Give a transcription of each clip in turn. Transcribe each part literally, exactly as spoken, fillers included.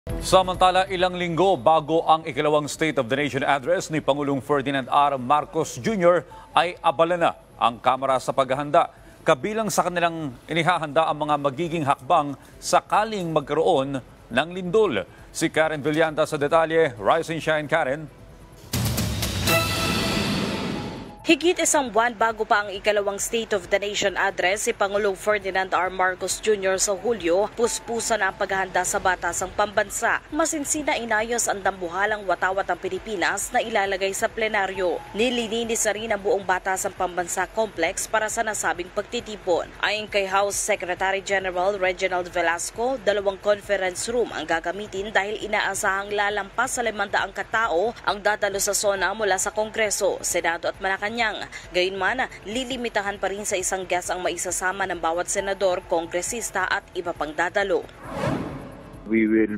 Samantala, ilang linggo bago ang ikalawang State of the Nation address ni Pangulong Ferdinand R. Marcos Junior ay abala na ang Kamara sa paghahanda. Kabilang sa kanilang inihahanda ang mga magiging hakbang sakaling magkaroon ng lindol. Si Karen Villanda sa detalye. Rise and shine, Karen. Higit isang buwan bago pa ang ikalawang State of the Nation address si Pangulong Ferdinand R. Marcos Junior sa Hulyo, puspusan ang paghahanda sa batasang pambansa. Masinsina inayos ang dambuhalang watawat ng Pilipinas na ilalagay sa plenaryo. Nililinis na rin ang buong batasang pambansa complex para sa nasabing pagtitipon. Ayon kay House Secretary General Reginald Velasco, dalawang conference room ang gagamitin dahil inaasahang lalampas sa limandaang katao ang dadalo sa SONA mula sa Kongreso, Senado at Malacanang. Gayunman, lilimitahan pa rin sa isang guest ang maisasama ng bawat senador, kongresista at iba pang dadalo. We will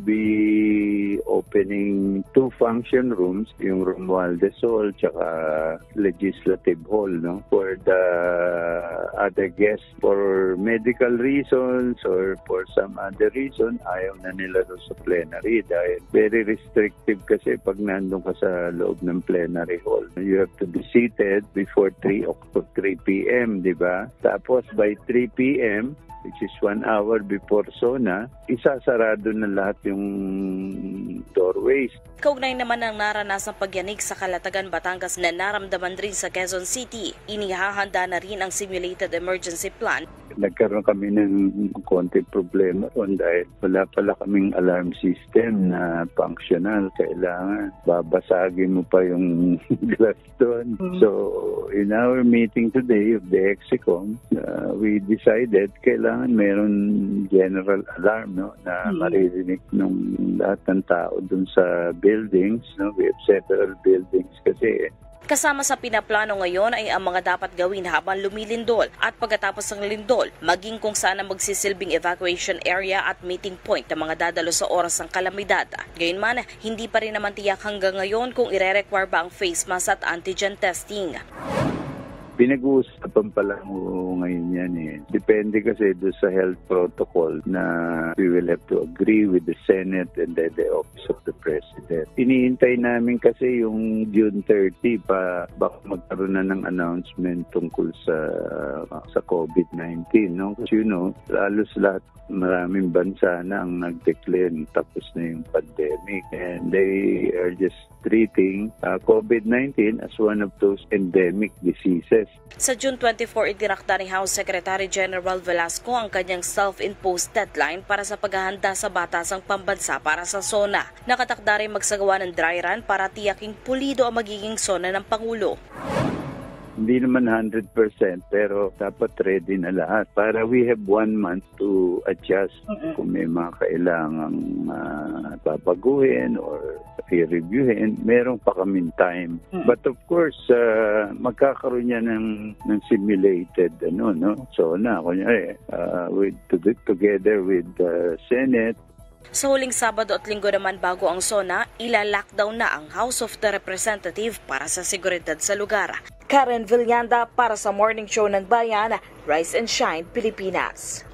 be opening two function rooms, yung Romualdez Hall tsaka Legislative Hall, no? For the other guests, for medical reasons or for some other reason, ayaw na nila doon sa plenary dahil very restrictive kasi pag nandun ka sa loob ng plenary hall. You have to be seated before three p m, di ba? Tapos by three p m, which is one hour before SONA, isasarado na lahat yung doorways. Kaugnay naman ang naranasang pagyanig sa Calatagan, Batangas na naramdaman rin sa Quezon City. Inihahanda na rin ang simulated emergency plan. Nagkaroon kami ng konting problema ron dahil wala pala kaming alarm system na functional. Kailangan babasagin mo pa yung glass doon. Mm-hmm. So, in our meeting today of the EXICOM, uh, we decided kailangan meron general alarm, no, na mm-hmm. maririnig ng lahat ng tao doon sa buildings. No? We have several buildings kasi. Kasama sa pinaplano ngayon ay ang mga dapat gawin habang lumilindol at pagkatapos ng lindol, maging kung saan ang magsisilbing evacuation area at meeting point ng mga dadalo sa oras ng kalamidad. Gayunman, hindi pa rin naman tiyak hanggang ngayon kung ire-require ba ang face mask at antigen testing. Pinag-uusapan pa lang ngayon yan eh. Depende kasi doon sa health protocol na we will have to agree with the Senate and then the Office of the President. Iniintay namin kasi yung June thirty pa baka magkaroon na ng announcement tungkol sa sa COVID nineteen. No? Kasi you know, halos lahat maraming bansa na ang nag-declare tapos na yung pandemic and they are just treating uh, COVID nineteen as one of those endemic diseases. Sa June twenty-fourth, itinakda ni House Secretary General Velasco ang kanyang self-imposed deadline para sa paghahanda sa batasang pambansa para sa SONA. Nakatakda rin magsagawa ng dry run para tiyaking pulido ang magiging SONA ng Pangulo. Hindi naman one hundred percent pero dapat ready na lahat para we have one month to adjust mm-hmm. kung may mga kailangang uh, babaguhin or i-reviewin, meron pa kaming time. Mm-hmm. But of course, uh, magkakaroon niya ng, ng simulated ano, no? So na, kunyari, uh, with, together with the Senate. Sa huling Sabado at Linggo naman bago ang SONA, ila-lockdown na ang House of the Representative para sa seguridad sa lugar. Karen Villanda para sa Morning Show ng Bayan, Rise and Shine, Pilipinas.